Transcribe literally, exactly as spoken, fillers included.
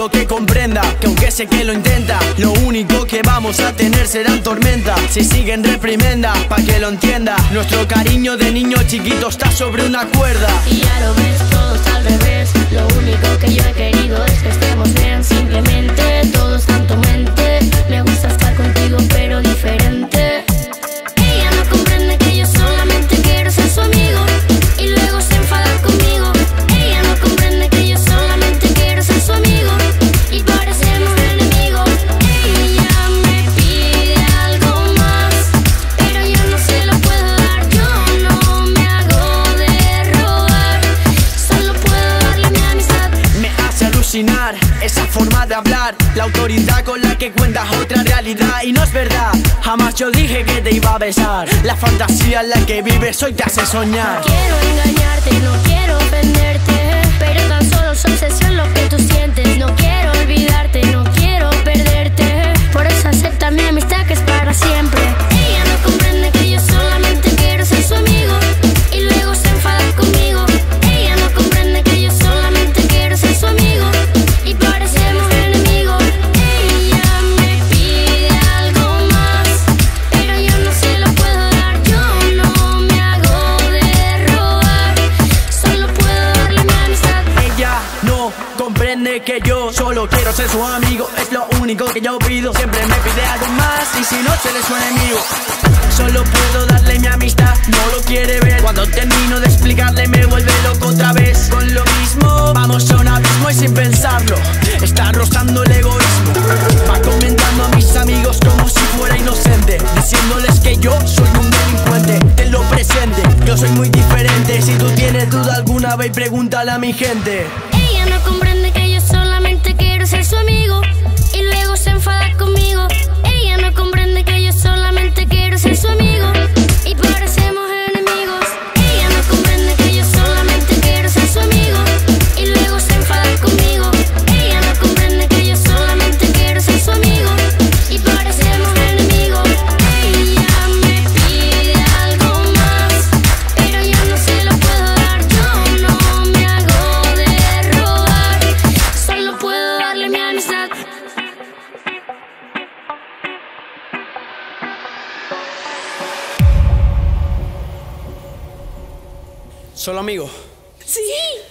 quiero que comprenda que aunque sé que lo intenta, lo único que vamos a tener serán tormentas. Si siguen reprimenda, pa' que lo entienda, nuestro cariño de niño chiquito está sobre una cuerda. Y ya lo ves, todo está al revés. Lo único que yo he querido es que estemos bien. Simplemente todo está en tu mente. Me gusta estar contigo pero diferente. Ella no comprende que yo solamente quiero ser su amigo y luego se enfada conmigo. Ella no comprende que yo solamente quiero ser su amigo y parecemos enemigos. Ella me pide algo más, pero yo no se lo puedo dar. Yo no me hago de rogar, solo puedo darle mi amistad. Me hace alucinar esa forma de hablar, la autoridad con la que cuentas otra realidad. Y no es verdad, jamás yo dije que te iba a besar. La fantasía en la que vives hoy te hace soñar. No quiero engañarte, no quiero ofenderte, pero tan solo es obsesión lo que tú sientes. No quiero olvidarte, no quiero perderte, por eso acepta mi amistad que es para siempre. Ella no comprende que yo solamente quiero ser su amigo y luego se enfada conmigo. Ella no comprende que yo solamente quiero ser su amigo y parecemos enemigos. Ella me pide algo más, pero yo no se lo puedo dar. Yo no me hago de rogar, solo puedo darle mi amistad. Ella no comprende que yo solo quiero ser su amigo, es lo único que yo pido. Siempre me pide algo más y si no se le su enemigo. Solo puedo darle mi amistad, no lo quiere ver. Cuando termino de explicarle me vuelve loco otra vez. Con lo mismo, vamos a un abismo y sin pensarlo está rozando el egoísmo. Va comentando a mis amigos como si fuera inocente, diciéndoles que yo soy un delincuente. Tenlo presente, yo soy muy diferente. Si tú tienes duda alguna, ve y pregúntale a mi gente. Ella no comprende que yo solamente quiero ser su amigo y luego se enfada conmigo. Ella no comprende que yo solamente quiero ser su amigo y parecemos enemigos. Ella no comprende que yo solamente quiero ser su amigo y luego se enfada conmigo. Ella no comprende que yo solamente quiero ser su amigo y parecemos enemigos. Ella me pide algo más, pero yo no se lo puedo dar. Yo no me hago de rogar, solo puedo darle mi amistad. Solo amigo. Sí.